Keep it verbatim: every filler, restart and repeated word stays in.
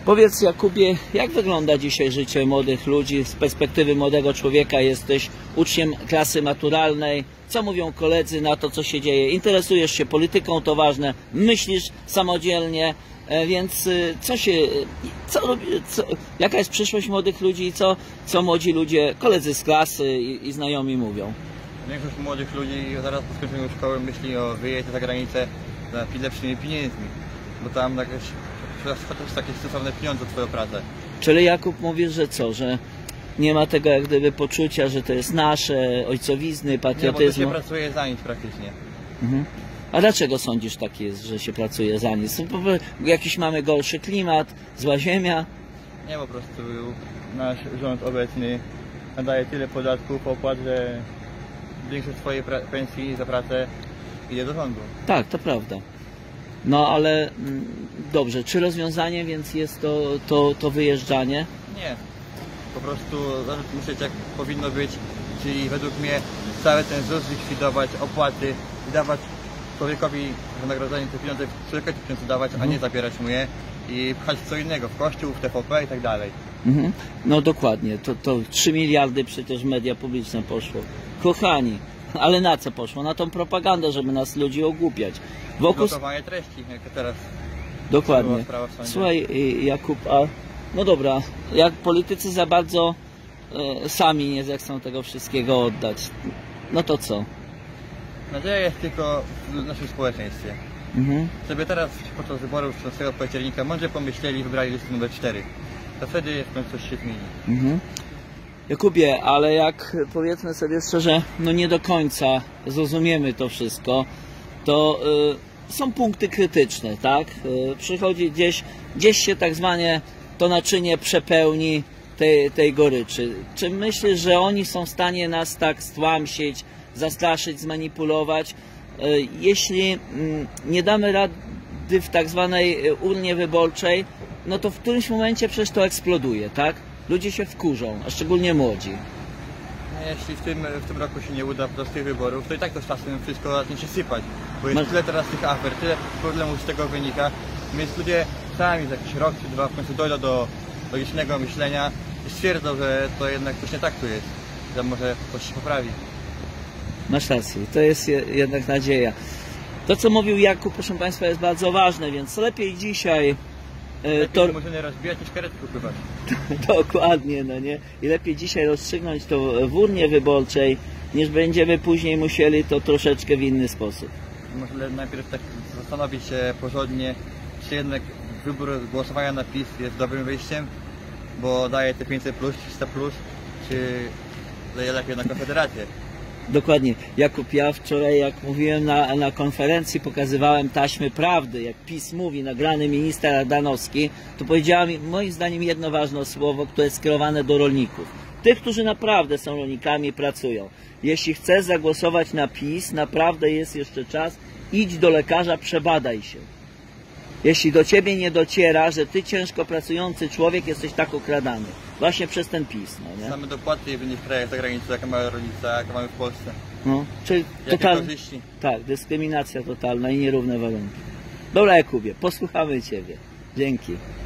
Powiedz, Jakubie, jak wygląda dzisiaj życie młodych ludzi z perspektywy młodego człowieka? Jesteś uczniem klasy maturalnej. Co mówią koledzy na to, co się dzieje? Interesujesz się polityką, to ważne. Myślisz samodzielnie, więc co się... Co, co, jaka jest przyszłość młodych ludzi i co, co młodzi ludzie, koledzy z klasy i, i znajomi mówią? Większość młodych ludzi zaraz po skończeniu szkoły myśli o wyjeździe za granicę za lepszymi pieniędzmi, bo tam jakieś chociaż takie stosowne pieniądze za twoją pracę. Czyli Jakub mówisz, że co, że nie ma tego jak gdyby poczucia, że to jest nasze, ojcowizny, patriotyzmu? Nie, bo to się pracuje za nic praktycznie. Mhm. A dlaczego sądzisz tak jest, że się pracuje za nic? Jakiś mamy gorszy klimat, zła ziemia? Nie, po prostu nasz rząd obecny nadaje tyle podatków, opłat, że większość twojej pensji za pracę idzie do rządu. Tak, to prawda. No ale mm, dobrze, czy rozwiązanie więc jest to, to, to wyjeżdżanie? Nie. Po prostu myśleć jak powinno być, czyli według mnie cały ten ZUS likwidować, opłaty i dawać człowiekowi wynagrodzenie, te pieniądze, człowiekowi te pieniądze dawać, a nie zabierać mu je i pchać w co innego, w kościół, w T V P i tak dalej. Mhm. No dokładnie, to, to trzy miliardy przecież media publiczne poszło. Kochani, ale na co poszło? Na tą propagandę, żeby nas ludzi ogłupiać. Wokół... Blokowanie treści, jak teraz. Dokładnie. Słuchaj, Jakub, a no dobra, jak politycy za bardzo e, sami nie zechcą tego wszystkiego oddać, no to co? Nadzieja jest tylko w naszym społeczeństwie. Mhm. Żeby teraz podczas wyborów szesnastego października mądrze pomyśleli i wybrali listę numer cztery. To wtedy w końcu coś się zmieni. Mhm. Jakubie, ale jak powiedzmy sobie szczerze, no nie do końca zrozumiemy to wszystko, to y, są punkty krytyczne, tak? Y, przychodzi gdzieś, gdzieś się tak zwane to naczynie przepełni tej, tej goryczy. Czy myślisz, że oni są w stanie nas tak stłamsić, zastraszyć, zmanipulować? Y, jeśli y, nie damy rady w tak zwanej urnie wyborczej, no to w którymś momencie przecież to eksploduje, tak? Ludzie się wkurzą, a szczególnie młodzi. Jeśli w tym, w tym roku się nie uda podczas tych wyborów, to i tak to z czasem wszystko zacznie się sypać. Bo jest tyle teraz tych afer, tyle problemów z tego wynika, więc ludzie sami za jakiś rok czy dwa w końcu dojdą do logicznego myślenia i stwierdzą, że to jednak coś nie tak tu jest, że może coś się poprawi. Masz rację, to jest jednak nadzieja. To, co mówił Jakub, proszę Państwa, jest bardzo ważne, więc lepiej dzisiaj... Lepiej to możemy rozbijać niż karetki kupywać. Dokładnie, no nie? I lepiej dzisiaj rozstrzygnąć to w urnie wyborczej, niż będziemy później musieli to troszeczkę w inny sposób. Może najpierw tak zastanowić się porządnie, czy jednak wybór głosowania na PiS jest dobrym wyjściem, bo daje te pięćset plus, trzysta plus, czy daje lepiej na Konfederację. Dokładnie. Jakub, ja wczoraj, jak mówiłem na, na konferencji, pokazywałem taśmy prawdy, jak PiS mówi, nagrany minister Ardanowski, to powiedziała mi, moim zdaniem, jedno ważne słowo, które jest skierowane do rolników. Tych, którzy naprawdę są rolnikami, pracują. Jeśli chcesz zagłosować na PiS, naprawdę jest jeszcze czas, idź do lekarza, przebadaj się. Jeśli do ciebie nie dociera, że ty ciężko pracujący człowiek jesteś tak okradany. Właśnie przez ten PiS. No, nie? Mamy dopłaty w innych krajach za granicą, jaka mała rolnica, jaka mamy w Polsce. No, czyli total... Tak, dyskryminacja totalna i nierówne warunki. Dobra, Jakubie, posłuchamy ciebie. Dzięki.